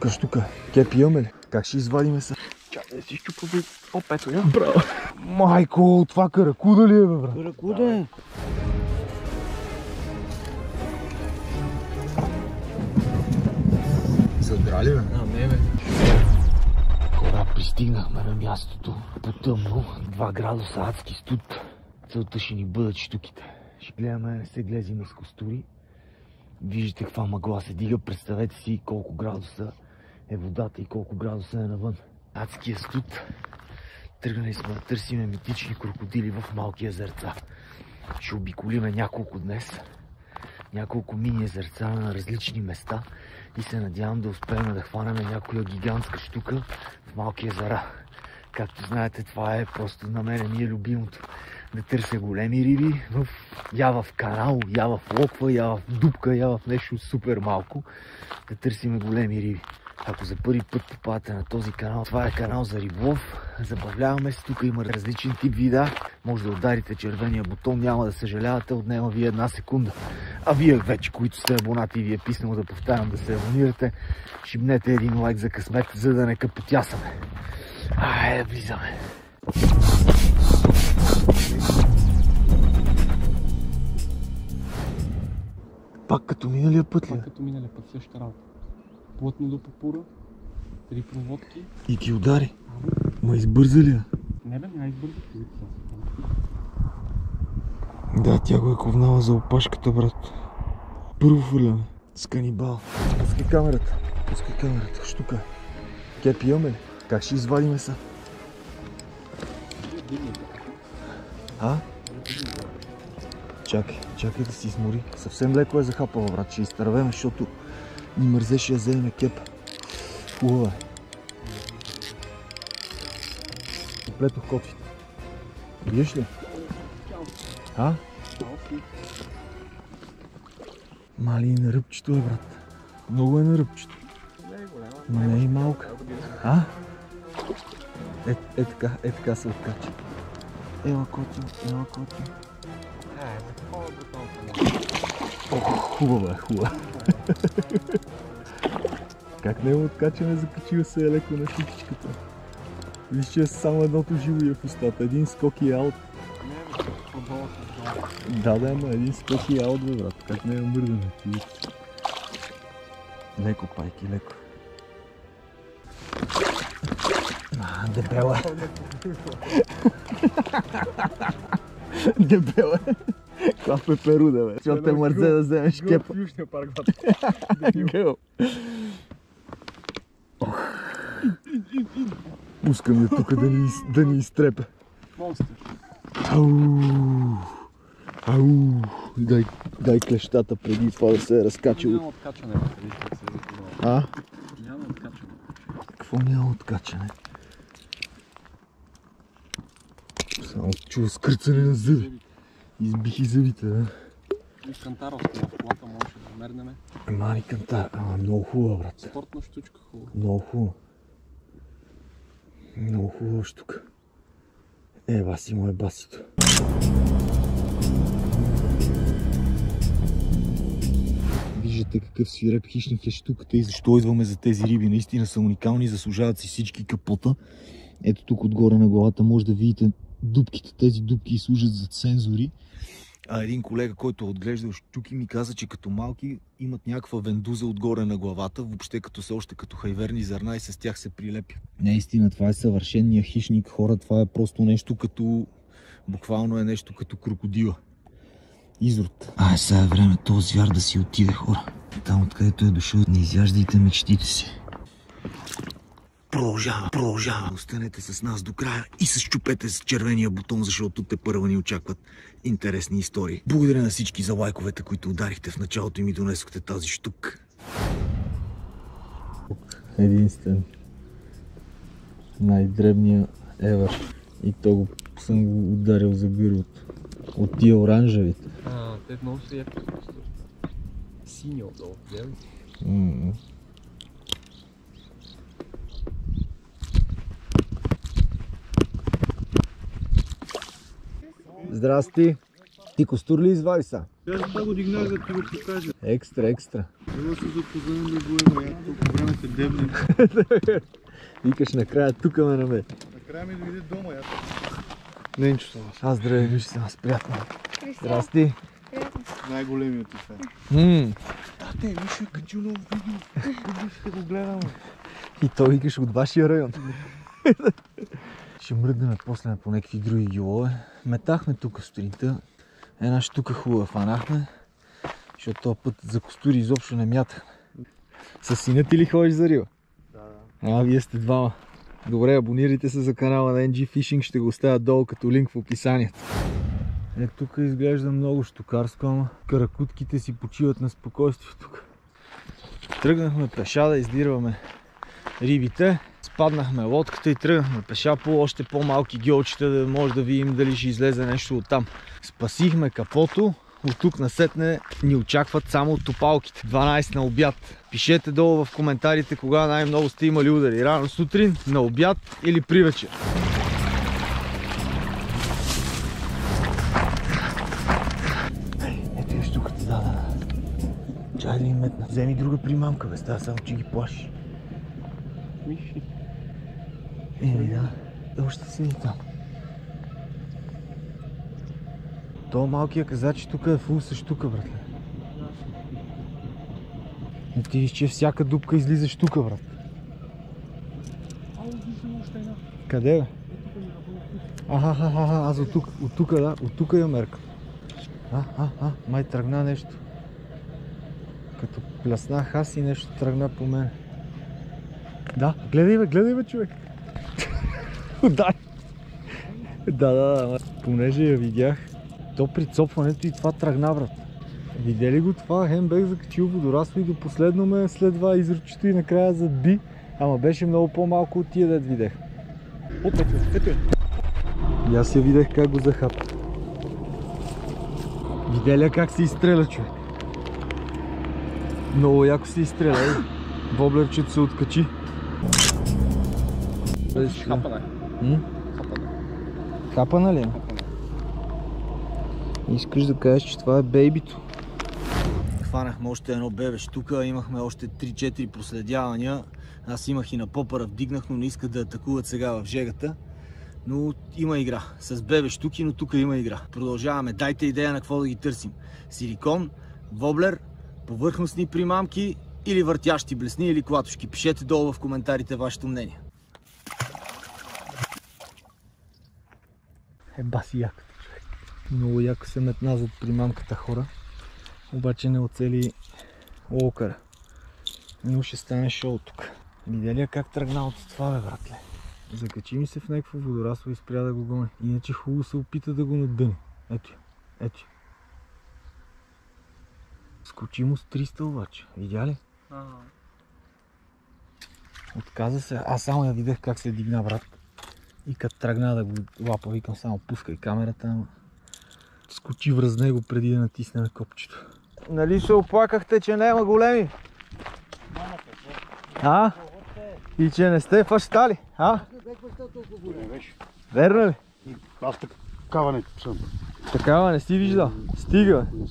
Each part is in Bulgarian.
Штука. Кеп имаме ли? Как ще извадиме се? Чакай да си щупа за опето, я? Браво! Майко, това каракуда ли е, бе, брат? Каракуда е. Задрали, бе? Не, бе. Хора, пристигнахме на мястото. Потъмно, 2 градуса адски студ. Целта ще ни бъдат щуките. Ще гледаме, не се глезиме с костури. Виждате каква мъгла се дига. Представете си колко градуса е водата и колко градуса е навън. Адския студ. Тръгнали сме да търсиме митични крокодили в малки езерца. Ще обиколиме няколко днес. Няколко мини езерца на различни места и се надявам да успеем да хванем някоя гигантска штука в малки езера. Както знаете, това е просто на мен ми е любимото. Да търся големи риби, я в канал, я в локва, я в дупка, я в нещо супер малко. Да търсиме големи риби. Ако за първи път попадате на този канал, това е канал за риболов. Забавляваме се, тук има различен тип вида. Може да ударите червения бутон, няма да съжалявате, отнема ви 1 секунда. А вие вече, които сте абонати и ви е писнало да повтарям да се абонирате, шибнете един лайк за късмет, за да не къпотясаме. Айде, влизаме. Пак като миналия път ли? Пак като миналия път, същата работа. Плътно до папура, 3 проводки. И ти удари? Ма избърза ли я? Не бе, няма избърза позиция. Да, тя го е ковнала за опашката, брат. Първо хвърляме. С канибал. Пускай камерата. Пускай камерата. Штука. Кеп имаме ли? Как ще извадиме са? А? Чакай да си измори. Съвсем леко е захапала, брат. Ще изтървеме, защото ни мързеше да вземе кеп. Хубава е. Оплетох котвите. Виеш ли? А? Мали на ръбчето е, брат. Много е на ръбчето. Ма не е и малка. А? Е така се откача. Ела котио. Хубава. Как не е откачане, закачива се леко на шутичката. Виж, че е само едното живо е в устата. Един скок и аут. Да, ама един скок и аут, бе, брат. Как не е мърдане. Леко, пайки, леко. Дебела. Дебела. Каква пеперуда, бе. Защото те мързе да вземеш кепа. В Южния парк, Гъл. Пускам я тук да ни изтрепе. Монстър. Дай клещата преди това да се е разкачало. Няма откачане. А? Няма откачане. Какво няма откачане? Само чува скърцане на зъби. Избих и зъбите, да? И кантаровска в колата можеше да мернеме. Мани кантар. Много хубава, брат. Спортна штучка хубава. Много хубава. Много хубава штука. Баси му е басито. Виждате какъв свиреп хищник е штуката и защо идваме за тези риби. Наистина са уникални, заслужават си всички капота. Ето тук отгоре на главата може да видите дупките. Тези дупки служат за сензори. Един колега, който отглеждал щуки, ми каза, че като малки имат някаква вендуза отгоре на главата, въобще като са още като хайверни зърна и с тях се прилепя. Наистина, това е съвършения хищник, хора. Това е просто нещо като... буквално е нещо като крокодила. Изрод. Сега е време този звяр да си отиде, хора. Там, откъдето е дошъл, не изяждайте мечтите си. Продължава. Останете с нас до края и се щупете с червения бутон, защото те първа ни очакват интересни истории. Благодаря на всички за лайковете, които ударихте в началото и ми донесохте тази штука. Единствен. Най-дребния ever. И то съм го ударил за гърлото. От тия оранжевите. Те много са яки. Синя отдолу, гледай. Здрасти! Ти костур ли извади са? Аз за това го дигнах, за да ти го покажа. Екстра. Едно се запознаем да го ема, толкова време те дебнем. Викаш накрая тука ме намери. Накрая ми дойде дома, Ненчо, аз здравей, виж се, аз приятно. Здрасти. най-големият ти фен. Тате, Мишо е качил ново видео. Ще го гледаме. И той викаш от вашия район. Ще мръднем после по някакви други гилове. Метахме тук сутринта. Една штука хубава фанахме. Защото този път за костури изобщо не мятахме. Със сина ти ли ходиш за риба? Да. Вие сте двама. Добре, абонирайте се за канала на NG Fishing, ще го оставя долу като линк в описанието. Тук изглежда много щукарско, ама каракутките си почиват на спокойствие тук. Тръгнахме пеша да издирваме рибите, спаднахме лодката и тръгнахме пеша по още по-малки гьолчета, да може да видим дали ще излезе нещо оттам. Спасихме капото. От тук насетне ни очакват само топалките. 12 на обяд. Пишете долу в коментарите кога най-много сте имали удари. Рано сутрин, на обяд или при вечер. Ето я штуката дадена. Чай да им метна. Вземи друга примамка, бе, става само, че ги плашиш. Миши. Да, още седи там. То малкият казач тук е фул с штука, братле. И ти виж, че всяка дупка излиза штука, брат. Къде бе? Аз от тук, да, от тук я мерка. Май тръгна нещо. Като пляснах аз и нещо тръгна по мен. Да, гледай бе, човек. Дай. Да, понеже я видях. То при цопването и това тръгна, брат. Видели го това? Хем бех закачил водорасло и до последно ме следва изручето и накрая задби. Ама беше много по-малко от тия дет видех. Ето е. И аз я видех как го захапа. Видели как се изстреля, човек? Много яко се изстреля. Воблерчето се откачи. Хапана. Хапана ли е? Искаш да кажеш, че това е бейбито. Хванахме още едно бебе штука, имахме още 3-4 проследявания. Аз имах и на попъра вдигнах, но не искат да атакуват сега в жегата. Но има игра. С бебе штуки, но тук има игра. Продължаваме. Дайте идея на какво да ги търсим. Силикон, воблер, повърхностни примамки или въртящи блесни или клатушки. Пишете долу в коментарите вашето мнение. Баси якото, човек. Много яко се метна зад примамката, хора. Обаче не оцели локъра. Но ще стане шоу тук. Видели как тръгна от това, бе, братле? Закачи ми се в някакво водорасло и спря да го гони. Иначе хубаво се опита да го надъни. Ето я. Скочи му с 300 обаче. Видя ли? Отказа се. Аз само я видях как се дигна, брат. И като тръгна да го лапа, викам само пускай камерата, ама скочи връз него преди да натисне на копчето. Нали се оплакахте, че няма големи? И че не сте фащали? Верно ли? Аз такава не съм. Такава не си виждал? Стига, бе.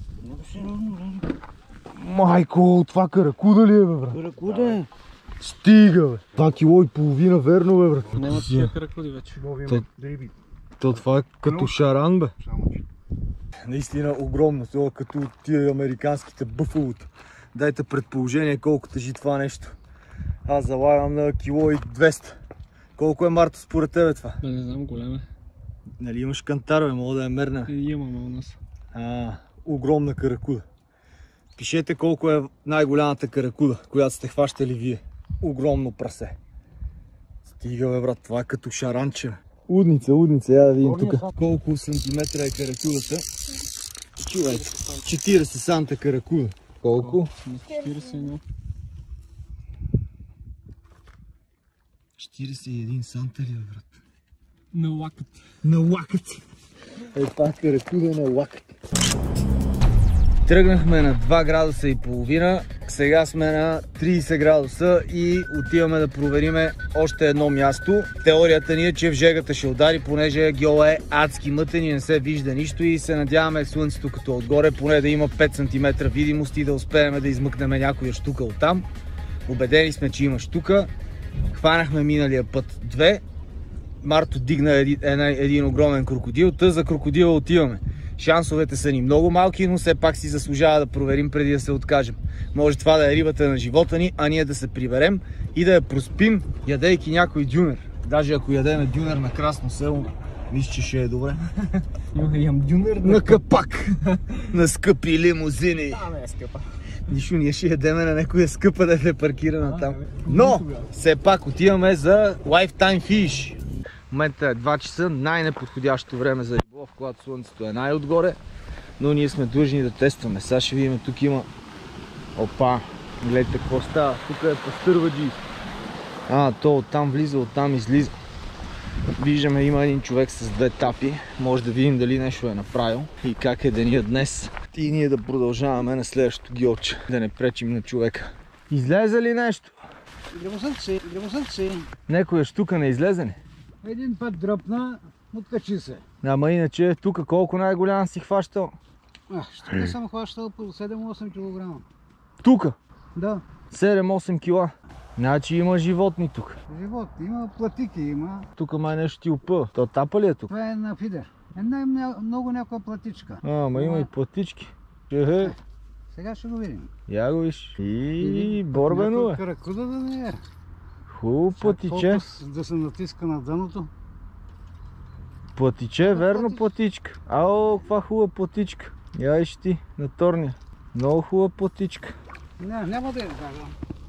Майко, това каракуда ли е, бе, брат? Каракуда е. Стига, бе. 2,5 кило, верно, бе, брат? Няма тия каракуди вече. То това е като шаран, бе. Наистина огромно, това е като тия американските бъфалота. Дайте предположение колко тежи това нещо. Аз залагам на 1,2 кг. Колко е, Марто, според тебе това? Не знам, голям е. Нали имаш кантар, бе, мога да я мернем. Имаме у нас. Огромна каракуда. Пишете колко е най-голямата каракуда, която сте хващали вие. Огромно прасе. Стига, бе, брат, това е като шаранче. Удница, я да видим тук. Колко сантиметра е каракудата? Чувайте, 40 санта каракуда. Колко? 41. 41 санта ли, брат? На лакът. На лакът. Това каракуда на лакът. Тръгнахме на 2 градуса и половина. Сега сме на 30 градуса и отиваме да провериме още едно място. Теорията ни е, че в жегата ще удари, понеже гьола е адски мътен и не се вижда нищо и се надяваме слънцето като отгоре поне да има 5 см видимост и да успеем да измъкнем някоя щука оттам. Убедени сме, че има щука. Хванахме миналия път 2. Марто дигна един огромен крокодил. Та за крокодила отиваме. Шансовете са ни много малки, но все пак си заслужава да проверим преди да се откажем. Може това да е рибата на живота ни, а ние да се приберем и да я проспим, ядейки някой дюнер. Даже ако ядеме дюнер на Красно село, мисля, че ще е добре. Ям дюнер на капак, на скъпи лимузини. Не е скъпа. Нищо, ние ще ядеме на някоя скъпа да е паркирана там. Но, все пак отиваме за Lifetime Fish. В момента е 2 часа, най-неподходящо време за риболов, когато слънцето е най-отгоре. Но ние сме длъжни да тестваме. Сега ще видим, тук има... Опа, гледайте какво става. Тук е пастърваджи. То оттам влиза, оттам излиза. Виждаме, има един човек с 2 тапи. Може да видим дали нещо е направил и как е деня днес. И ние да продължаваме на следващото гьолче. Да не пречим на човека. Излезе ли нещо? Некоя щука не излезе ли? Един път дръпна, откачи се. Ама иначе тук колко най-голям си хващал? Ще съм хващал по 7-8 кг. Тука? Да. 7-8 кила. Значи има животни тук. Животни, има платики, има. Тук май нещо ти опъва. То тапа ли е тук? Това е на фидер. Много някаква платичка. Ама има и платички. Сега ще го видим. Я го виж. И борбено е. Каракуда да не е. Хубаво платиче. Да се натиска на дъното. Платиче, верно платичка. Ао, каква хубава платичка. Я иш ти, на торния. Много хубава платичка. Няма да я кажа.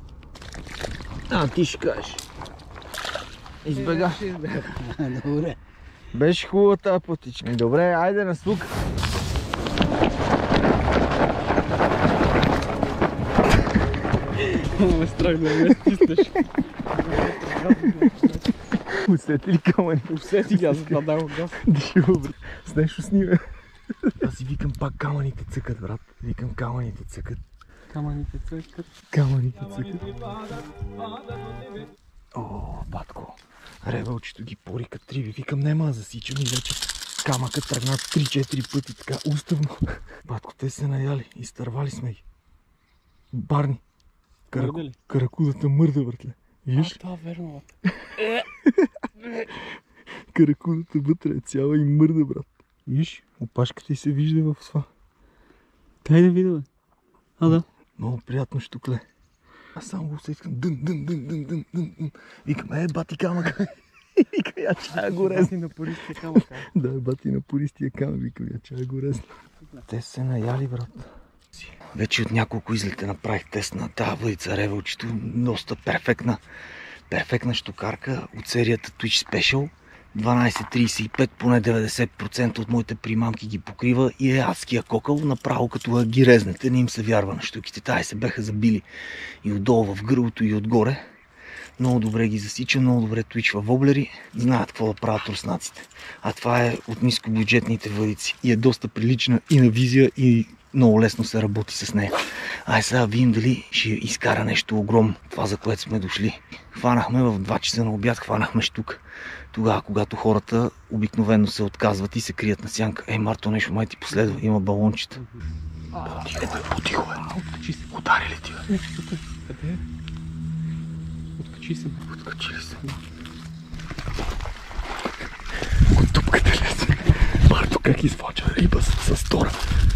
Ти ще кажеш. Избега. Добре. Беше хубава тази платичка. Добре, айде на слук. Ме страх да ме стиснеш. Усети ли камъни? Усети ги, аз зададам газ. Добре, с нещо сниме. Аз си викам пак камъните цъкат, брат. Викам камъните цъкат. Камъните цъкат. Камъните цъкат. О, батко. Ревълчето ги порика триви. Викам, нема да засичам и вече камъка тръгна 3-4 пъти така уставно. Батко, те се наяли. Изтървали сме ги. Барни. Каракудата мърда, братле. Виж? Това верно, Каракудата вътре е цяла и мърда, брат. Виж, опашката й се вижда в това. Дай да видя, бе. Да. Много приятно штукле. Аз само го усетикам дън. Викам, бати камък. Викам, я чая го резна. Бати на пористия камък. Да, бати на пористия камък. Викам, я чая го резна. Те се наяли, брат. Вече от няколко излета направих тест на тази въдица ревълчето. Доста перфектна щукарка от серията Twitch Special. 12.35, поне 90% от моите примамки ги покрива и е адския кокъл, направо като ги резнете, не им се вярва на щуките. Тая се беха забили и отдолу в гърлото и отгоре. Много добре ги засича, много добре твичва воблери, знаят какво да правят руснаците. А това е от нискобюджетните въдици и е доста прилична и на визия и много лесно се работи с нея. Ай сега видим дали ще изкара нещо огромно, това за което сме дошли. Хванахме в 2 часа на обяд, хванахме щука. Тогава, когато хората обикновено се отказват и се крият на сянка. Марто, нещо май ти последва, има балончета. Потихо е. Откачи се. Удари ли ти, бе? Къде е? Откачи се. Откачили се. От тупката лезе. Марто, как извлача риба с тора.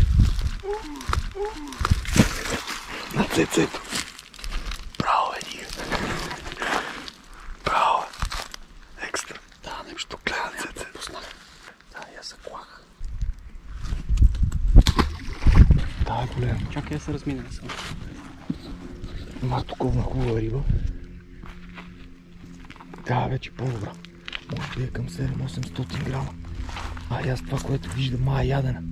На цецето. Браво, Едига. Браво. Екстра. Да, нещо гледа цеце. Познах. Да, я заклах. Да, е голям. Чакай да се размине само. Марто ковна хубава риба. Да, вече по-добра. Може би е към 7-800 грама. Аз това, което виждам, мая ядена.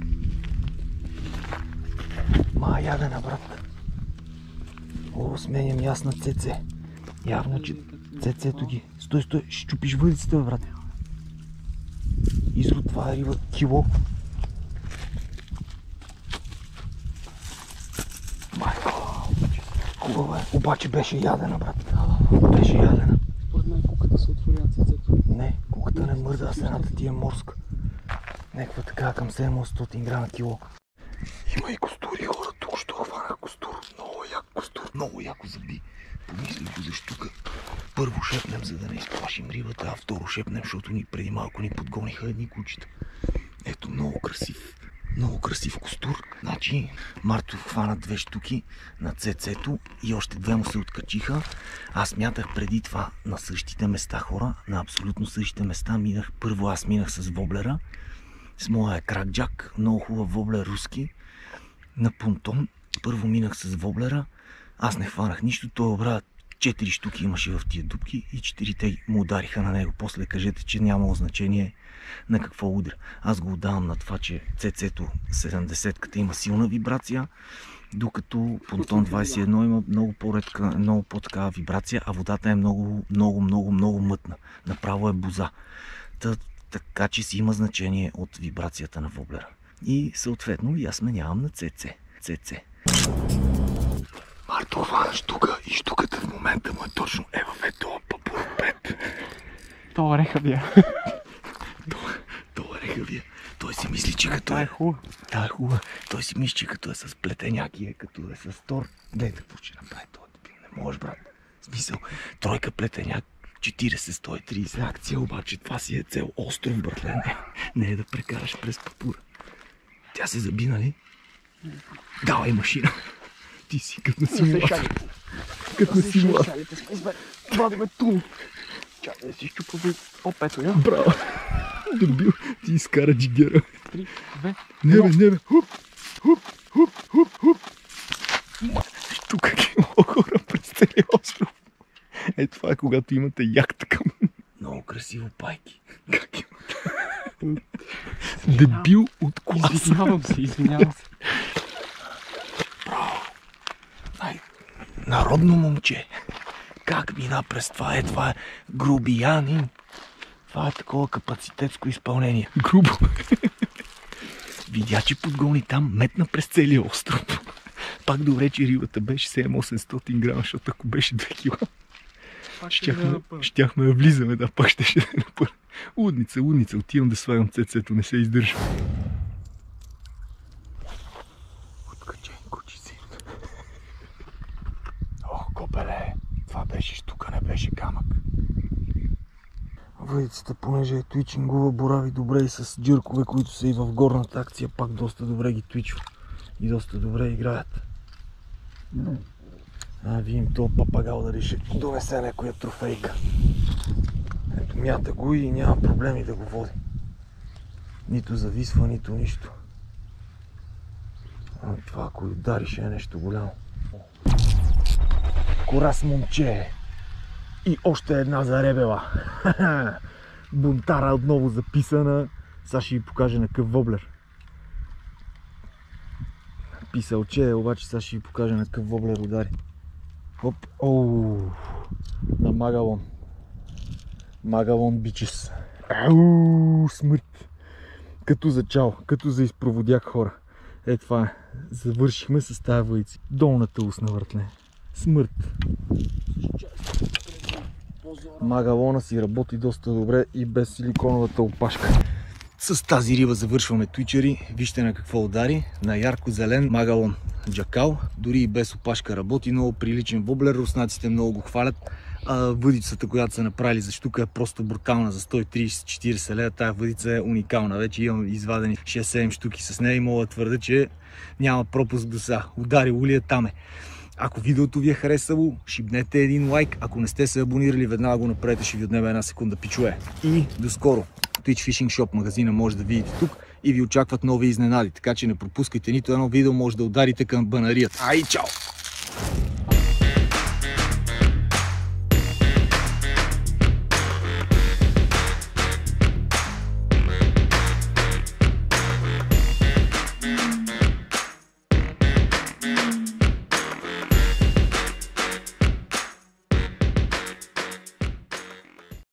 Мая ядена, брат. О, сменям аз на ЦЦ. Явно, че ЦЦ-то ги... Стой, ще чупиш въдицата, брат. Изрод, това е риба. Кило. Майко. хубава е. Обаче беше ядена, брат. Беше ядена. Според мен куката се отворя цецето. Не, куката не мърда, а следната ти е морска. Някаква така към 700 грама кило. Има и костури, хора. Тук що хванах костур. Много як костур. Много яко заби. Помислих го защо тук. Първо шепнем, за да не изплашим рибата, а второ шепнем, защото ни преди малко ни подгониха едни кучета. Ето, много красив. Много красив костур. Значи, Марто хвана 2 штуки на цецето и още 2 му се откачиха. Аз мятах преди това на същите места, хора. На абсолютно същите места. Първо аз минах с воблера. С моя кракджак. Много хубав воблер руски. На понтон. Първо минах с воблера. Аз не хванах нищо. Той обра 4 штуки имаше в тия дупки и 4-те му удариха на него. После кажете, че нямало значение на какво удря. Аз го отдавам на това, че цецето 70-ката има силна вибрация, докато понтон 21 има много по-редка, много по-такава вибрация, а водата е много мътна. Направо е боза. Така че си има значение от вибрацията на воблера. И съответно и аз сменявам на ЦЦ. Марто, хвана штука и штуката в момента му е точно в ето папур 5. Това рехавия. Това рехавия. Той си мисли, че като е хубава. Да, е хубава. Той си мисли, че като е с плетеняки, като е с тор. Гледай какво ще направи това. Не можеш, брат. В смисъл, тройка плетеняк, 40-130 акция, обаче това си е цел остров, братле. Не е да прекараш през папура. Тя се заби, нали? Давай машина. Ти си като на симулатор. Като на симулатор. Това да ме ту. Чакай да си щупа по-пето, я? Браво. Дебил. Ти изкара джигера. 3, 2, Не бе. Хуп. Тук много хора през целия остров. Е, това е когато имате яхта към. Много красиво, пайки. Как имате? Дебил от класа. Извинявам се. Браво. Народно момче. Как мина през това? Това е грубиянин. Това е такова капацитетско изпълнение. Грубо. Видя, че подгони там, метна през целия остров. Пак добре, че рибата беше 700-800 грама, защото ако беше 2 кила, щяхме да влизаме, да, пак ще да напълня. Лудница, отивам да слагам цецето, не се издържа. Откаченко, че си. Ох, копеле, това беше штука, не беше камък. Въдицата, понеже е твичингова, борави добре и с джъркове, които са и в горната акция, пак доста добре ги твичва и доста добре играят. Видим този папагал дали ще донесе някоя трофейка. Ето, мята го и няма проблеми да го води. Нито зависва, нито нищо. Това, ако удариш, е нещо голямо. Корас, момче! И още една заребела. Бунтара отново записана. Сега ще ви покажа на къв воблер. Писалче, обаче сега ще ви покажа на къв воблер удари. Оп, оу, на Магалон. Магалон бичес. Ау, смърт. Като за чао, като за изпроводяк, хора. Е, това е. Завършихме с тази въйци. Долната устна, въртле. Смърт. Магалона си работи доста добре и без силиконовата опашка. С тази риба завършваме твичери. Вижте на какво удари. На ярко-зелен магалон джакал. Дори и без опашка работи. Много приличен воблер. Руснаците много го хвалят. Въдицата, която са направили за штука, е просто брутална. За 130-40 лева. Тая въдица е уникална. Вече имам извадени 6-7 штуки с нея и мога да твърда, че няма пропуск до сега. Удари улия, там е. Ако видеото ви е харесало, шибнете един лайк. Ако не сте се абонирали, веднага го направете, ще ви отнеме една секунда, пичове. И до скоро! Twitch Fishing Shop магазина може да видите тук и ви очакват нови изненади. Така че не пропускайте нито едно видео, може да ударите към банарията. Ай, чао!